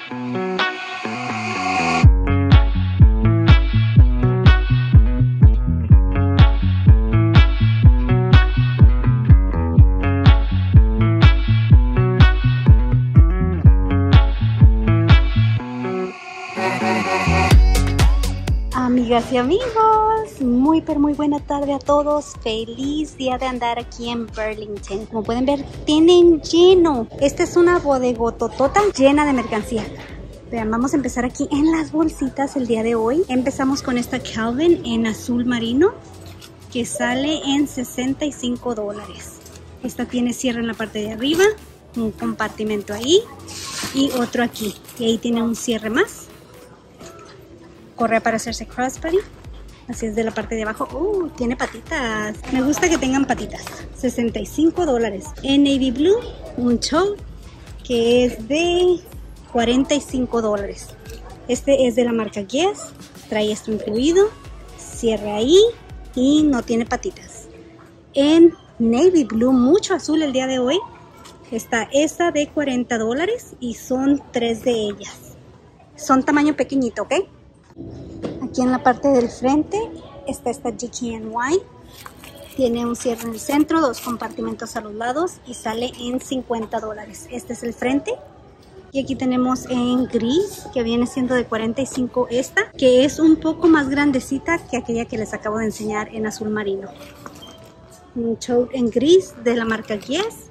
Amigas y amigos, muy buena tarde a todos. Feliz día de andar aquí en Burlington. Como pueden ver, tienen lleno. Esta es una bodegototota llena de mercancía. Vean, vamos a empezar aquí en las bolsitas el día de hoy. Empezamos con esta Calvin en azul marino que sale en $65. Esta tiene cierre en la parte de arriba, un compartimento ahí y otro aquí. Y ahí tiene un cierre más. Correa para hacerse crossbody. Así es de la parte de abajo. Tiene patitas. Me gusta que tengan patitas. $65. En navy blue, un tote que es de $45. Este es de la marca Guess. Trae esto incluido. Cierre ahí y no tiene patitas. En navy blue, mucho azul el día de hoy, está esta de $40 y son 3 de ellas. Son tamaño pequeñito, ¿ok? Aquí en la parte del frente está esta GKNY. Tiene un cierre en el centro, 2 compartimentos a los lados y sale en $50. Este es el frente. Y aquí tenemos en gris, que viene siendo de 45 esta, que es un poco más grandecita que aquella que les acabo de enseñar en azul marino. Un tote en gris de la marca Guess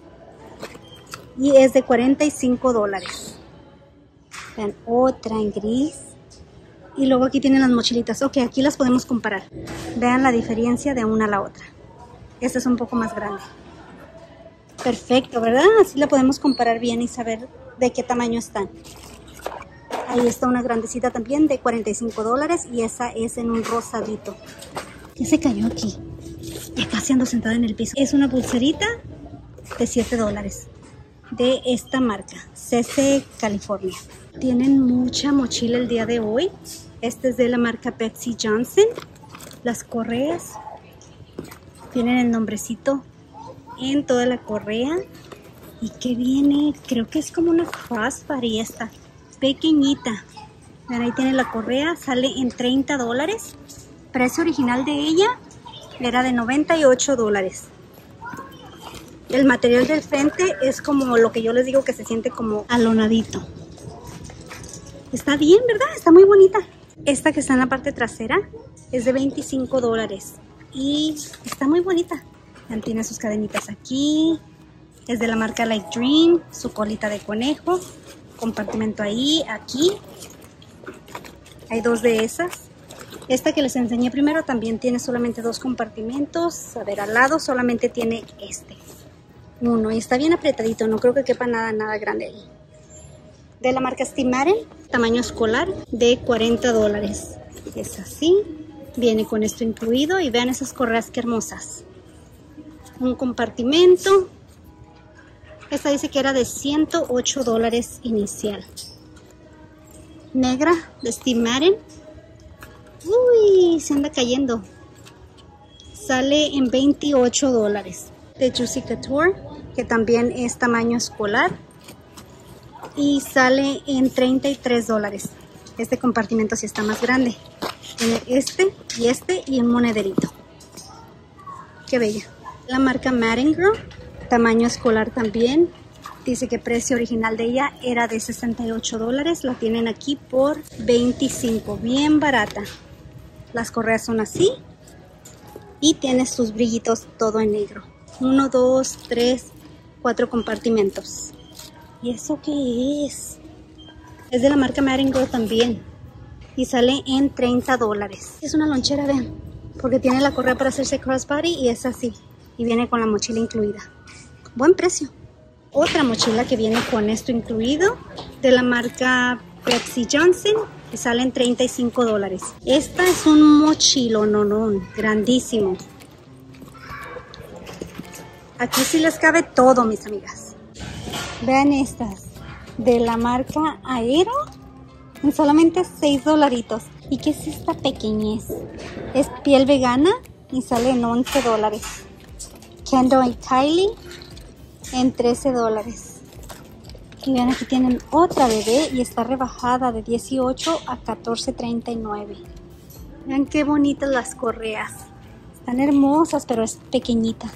y es de $45. Vean, otra en gris. Y luego aquí tienen las mochilitas. Ok, aquí las podemos comparar. Vean la diferencia de una a la otra. Esta es un poco más grande. Perfecto, ¿verdad? Así la podemos comparar bien y saber de qué tamaño están. Ahí está una grandecita también de $45 y esa es en un rosadito. ¿Qué se cayó aquí? Ya casi ando sentada en el piso. Es una pulserita de $7 de esta marca, CC California. Tienen mucha mochila el día de hoy. Este es de la marca Betsey Johnson. Las correas tienen el nombrecito en toda la correa. ¿Y qué viene? Creo que es como una crossbody esta, pequeñita. Vean, ahí tiene la correa, sale en $30. Precio original de ella era de $98. El material del frente es como lo que yo les digo, que se siente como alonadito. Está bien, ¿verdad? Está muy bonita. Esta que está en la parte trasera es de $25 y está muy bonita. Tiene sus cadenitas aquí. Es de la marca Light Dream. Su colita de conejo. Compartimento ahí, aquí. Hay 2 de esas. Esta que les enseñé primero también tiene solamente 2 compartimentos. A ver, al lado solamente tiene uno y está bien apretadito. No creo que quepa nada grande ahí. De la marca Stimaren, tamaño escolar, de $40. Es así, viene con esto incluido y vean esas correas que hermosas. Un compartimento. Esta dice que era de $108 inicial. Negra de Stimaren. Uy, se anda cayendo. Sale en $28. De Juicy Couture, que también es tamaño escolar. Y sale en $33. Este compartimento sí está más grande. Tiene este y un monederito. Qué bella. La marca Madden Girl, tamaño escolar también. Dice que precio original de ella era de $68. La tienen aquí por $25. Bien barata. Las correas son así. Y tiene sus brillitos todo en negro. 1, 2, 3, 4 compartimentos. ¿Y eso qué es? Es de la marca Madden Girl también. Y sale en $30. Es una lonchera, vean. Porque tiene la correa para hacerse crossbody y es así. Y viene con la mochila incluida. Buen precio. Otra mochila que viene con esto incluido. De la marca Betsey Johnson. Que sale en $35. Esta es un mochilo, grandísimo. Aquí sí les cabe todo, mis amigas. Vean estas, de la marca Aero, en solamente $6. ¿Y qué es esta pequeñez? Es piel vegana y sale en $11. Kendall y Kylie en $13. Y vean, aquí tienen otra bebé y está rebajada de 18 a 14.39. Vean qué bonitas las correas. Están hermosas, pero es pequeñita.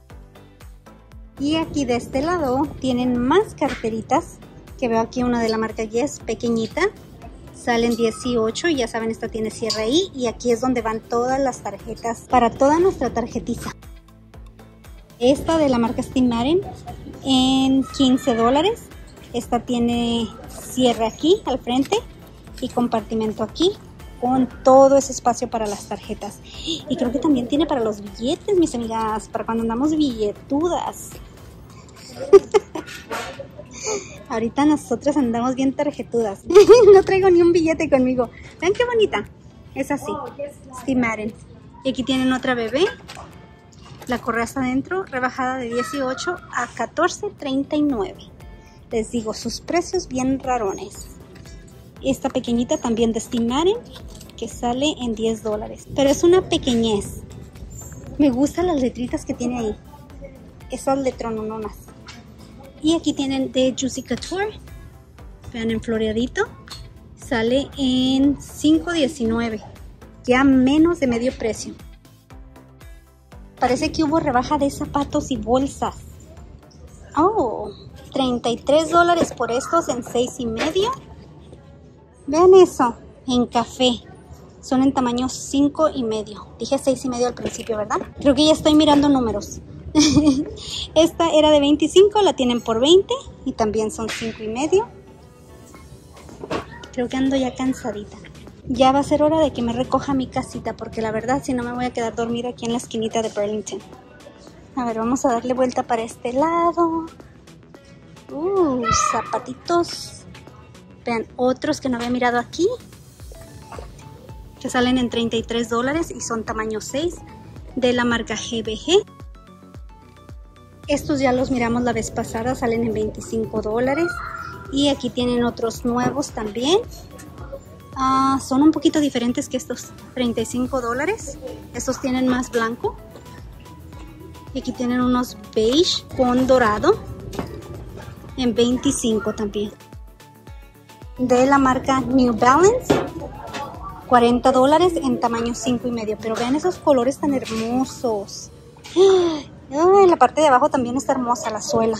Y aquí de este lado tienen más carteritas. Que veo aquí una de la marca Yes, pequeñita. Salen 18 y ya saben, esta tiene cierre ahí. Y aquí es donde van todas las tarjetas para toda nuestra tarjetiza. Esta de la marca Steve Madden en $15. Esta tiene cierre aquí al frente y compartimento aquí con todo ese espacio para las tarjetas. Y creo que también tiene para los billetes, mis amigas, para cuando andamos billetudas. Ahorita nosotras andamos bien tarjetudas. No traigo ni un billete conmigo. Vean qué bonita. Es así. Steve Madden. Y aquí tienen otra bebé. La correa está adentro, rebajada de 18 a 14.39. Les digo, sus precios bien rarones. Esta pequeñita también de Steve Madden, que sale en $10. Pero es una pequeñez. Me gustan las letritas que tiene ahí. Esas letronononas. Y aquí tienen de Juicy Couture. Vean, en floreadito. Sale en $5.19. Ya menos de medio precio. Parece que hubo rebaja de zapatos y bolsas. Oh, $33 por estos en 6.5. Vean eso, en café. Son en tamaño 5.5. Dije 6.5 al principio, ¿verdad? Creo que ya estoy mirando números. Esta era de 25, la tienen por 20 y también son 5.5. Creo que ando ya cansadita. Ya va a ser hora de que me recoja mi casita, porque la verdad si no me voy a quedar dormida aquí en la esquinita de Burlington. A ver, vamos a darle vuelta para este lado. Zapatitos. Vean, otros que no había mirado aquí, que salen en $33 y son tamaño 6, de la marca GBG. Estos ya los miramos la vez pasada, salen en $25. Y aquí tienen otros nuevos también. Son un poquito diferentes que estos, $35. Estos tienen más blanco. Y aquí tienen unos beige con dorado en 25 también. De la marca New Balance, $40 en tamaño 5.5. Pero vean esos colores tan hermosos. En la parte de abajo también está hermosa la suela.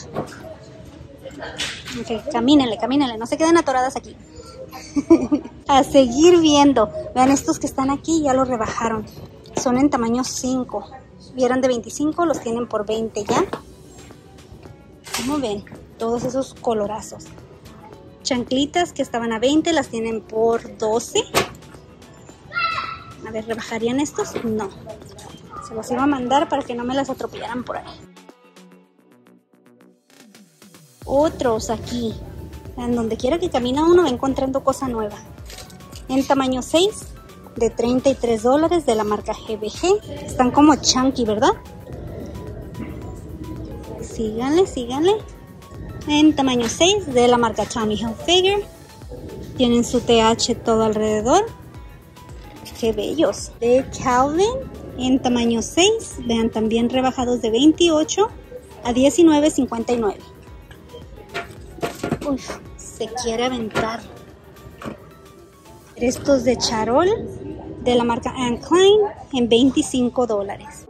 Ok, camínenle, no se queden atoradas aquí. A seguir viendo. Vean estos que están aquí, ya los rebajaron. Son en tamaño 5. Vieron de 25, los tienen por 20 ya. ¿Cómo ven? Todos esos colorazos. Chanclitas que estaban a 20, las tienen por 12. A ver, ¿rebajarían estos? No. Se los iba a mandar para que no me las atropellaran por ahí. Otros aquí. En donde quiera que camina uno va encontrando cosa nueva. En tamaño 6 de $33 de la marca GBG. Están como chunky, ¿verdad? Síganle. En tamaño 6 de la marca Tommy Hilfiger. Tienen su TH todo alrededor. ¡Qué bellos! De Calvin en tamaño 6. Vean, también rebajados de 28 a $19.59. Uf, se quiere aventar. Estos de charol de la marca Anne Klein en $25.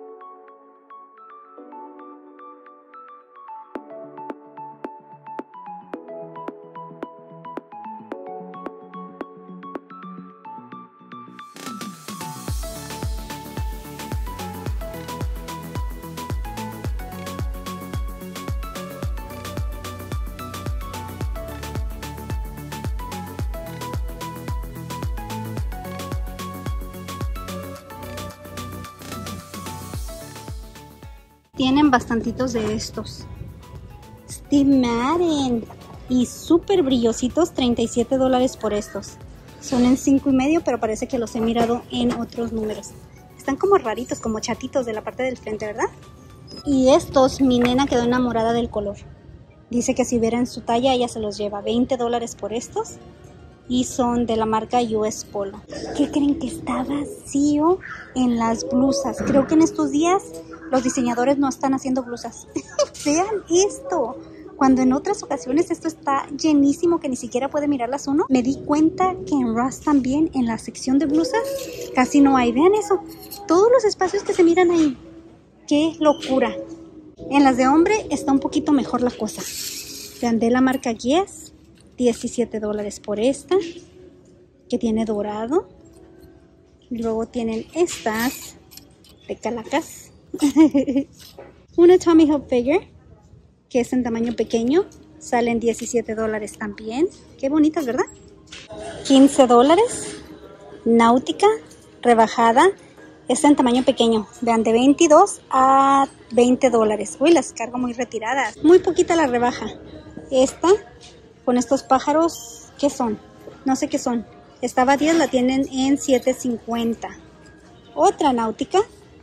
Tienen bastantitos de estos. Steve Madden. Y súper brillositos, $37 por estos. Son en 5.5, pero parece que los he mirado en otros números. Están como raritos, como chatitos de la parte del frente, ¿verdad? Y estos, mi nena quedó enamorada del color. Dice que si hubiera en su talla, ella se los lleva. $20 por estos. Y son de la marca US Polo. ¿Qué creen? Que está vacío en las blusas. Creo que en estos días los diseñadores no están haciendo blusas. Vean esto. Cuando en otras ocasiones esto está llenísimo que ni siquiera puede mirarlas uno, me di cuenta que en Ross también, en la sección de blusas, casi no hay. Vean eso, todos los espacios que se miran ahí. ¡Qué locura! En las de hombre está un poquito mejor la cosa. Vean, de la marca Guess, $17 por esta, que tiene dorado. Y luego tienen estas de calacas. Una Tommy Hilfiger, que es en tamaño pequeño, salen $17 también. Qué bonitas, ¿verdad? $15. Náutica, rebajada. Está en tamaño pequeño. Vean, de 22 a $20. Uy, las cargo muy retiradas. Muy poquita la rebaja. Esta, con estos pájaros, ¿qué son? No sé qué son. Estaba 10, la tienen en $7.50. Otra náutica,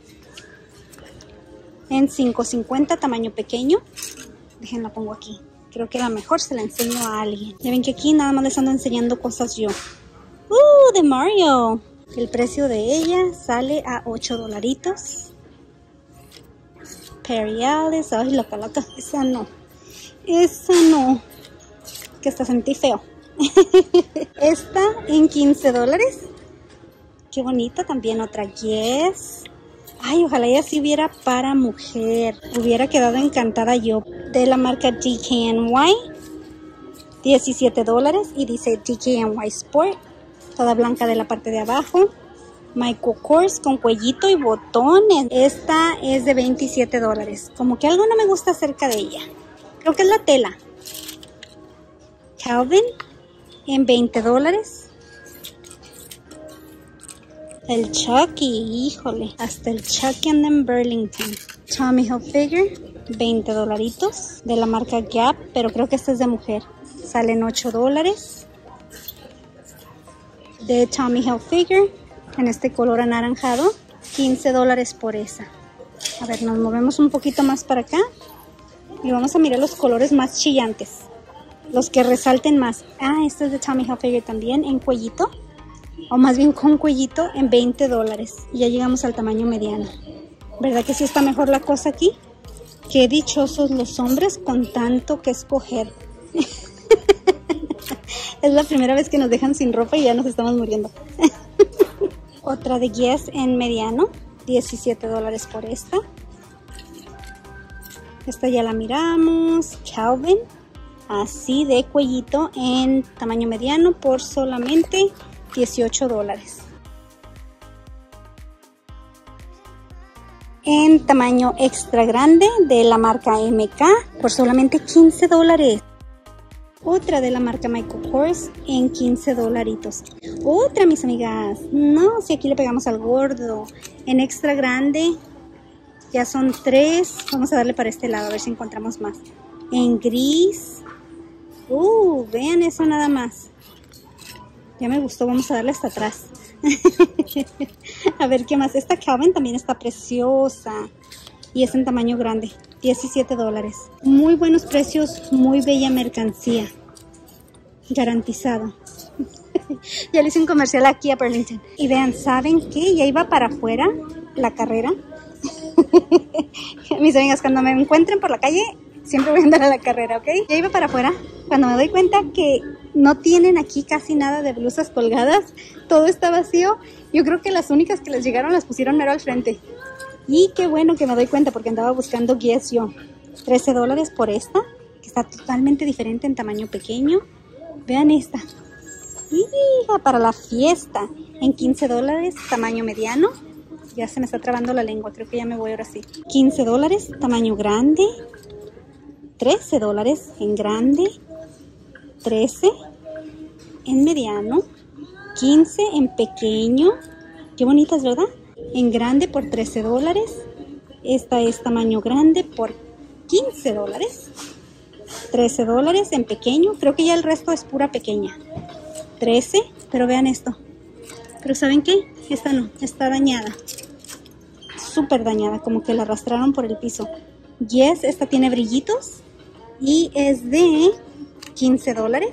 en $5.50, tamaño pequeño. Déjenla pongo aquí. Creo que la mejor se la enseño a alguien. Ya ven que aquí nada más les ando enseñando cosas yo. De Mario. El precio de ella sale a $8. Periales. Ay, la calaca. Esa no. Esa no. Que hasta sentí feo. Esta en $15. Qué bonita. También otra Guess. Ay, ojalá ella sí hubiera para mujer. Hubiera quedado encantada yo. De la marca DKNY. $17 y dice DKNY Sport. Toda blanca de la parte de abajo. Michael Kors con cuellito y botones. Esta es de $27. Como que algo no me gusta acerca de ella. Creo que es la tela. Calvin en $20. El Chucky, híjole, hasta el Chucky anda en Burlington. Tommy Hilfiger, $20 de la marca Gap, pero creo que esta es de mujer. Salen $8. De Tommy Hilfiger, en este color anaranjado, $15 por esa. A ver, nos movemos un poquito más para acá y vamos a mirar los colores más chillantes, los que resalten más. Este es de Tommy Hilfiger también, en cuellito. O más bien con cuellito en $20. Y ya llegamos al tamaño mediano. ¿Verdad que sí está mejor la cosa aquí? Qué dichosos los hombres con tanto que escoger. Es la primera vez que nos dejan sin ropa y ya nos estamos muriendo. Otra de Guess en mediano. $17 por esta. Esta ya la miramos. Calvin. Así de cuellito en tamaño mediano por solamente $18. En tamaño extra grande de la marca MK por solamente $15. Otra de la marca Michael Kors en $15. Otra, mis amigas. No, si aquí le pegamos al gordo. En extra grande ya son 3. Vamos a darle para este lado a ver si encontramos más. En gris. Vean eso nada más. Ya me gustó, vamos a darle hasta atrás. A ver qué más. Esta Calvin también está preciosa. Y es en tamaño grande. $17. Muy buenos precios, muy bella mercancía. Garantizado. Ya le hice un comercial aquí a Burlington. Y vean, ¿saben qué? Ya iba para afuera la carrera. Mis amigas, cuando me encuentren por la calle, siempre voy a andar a la carrera, ¿ok? Ya iba para afuera cuando me doy cuenta que no tienen aquí casi nada de blusas colgadas. Todo está vacío. Yo creo que las únicas que les llegaron las pusieron mero al frente. Y qué bueno que me doy cuenta porque andaba buscando Guess yo. $13 por esta, que está totalmente diferente en tamaño pequeño. Vean esta. Hija, para la fiesta. En $15, tamaño mediano. Ya se me está trabando la lengua, creo que ya me voy ahora sí. $15, tamaño grande. $13 en grande. 13 en mediano. 15 en pequeño. Qué bonitas, ¿verdad? En grande por $13. Esta es tamaño grande por $15. $13 en pequeño. Creo que ya el resto es pura pequeña. 13, pero vean esto. Pero ¿saben qué? Esta no, está dañada. Súper dañada, como que la arrastraron por el piso. Yes, esta tiene brillitos y es de $15.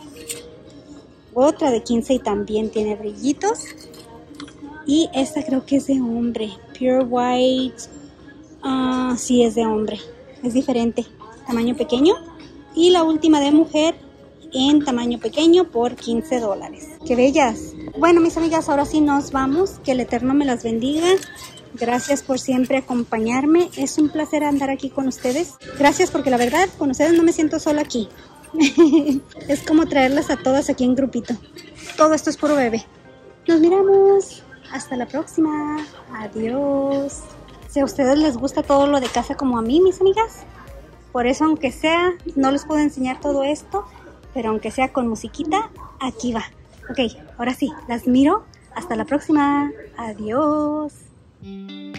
Otra de 15 y también tiene brillitos. Y esta creo que es de hombre. Pure White. Sí, es de hombre. Es diferente. Tamaño pequeño. Y la última de mujer en tamaño pequeño por $15. ¡Qué bellas! Bueno, mis amigas, ahora sí nos vamos. Que el Eterno me las bendiga. Gracias por siempre acompañarme. Es un placer andar aquí con ustedes. Gracias porque la verdad, con ustedes no me siento sola aquí. Es como traerlas a todas aquí en grupito. Todo esto es puro bebé. Nos miramos. Hasta la próxima. Adiós. Si a ustedes les gusta todo lo de casa como a mí, mis amigas. Por eso, aunque sea, no les puedo enseñar todo esto. Pero aunque sea con musiquita, aquí va. Ok, ahora sí, las miro. Hasta la próxima. Adiós.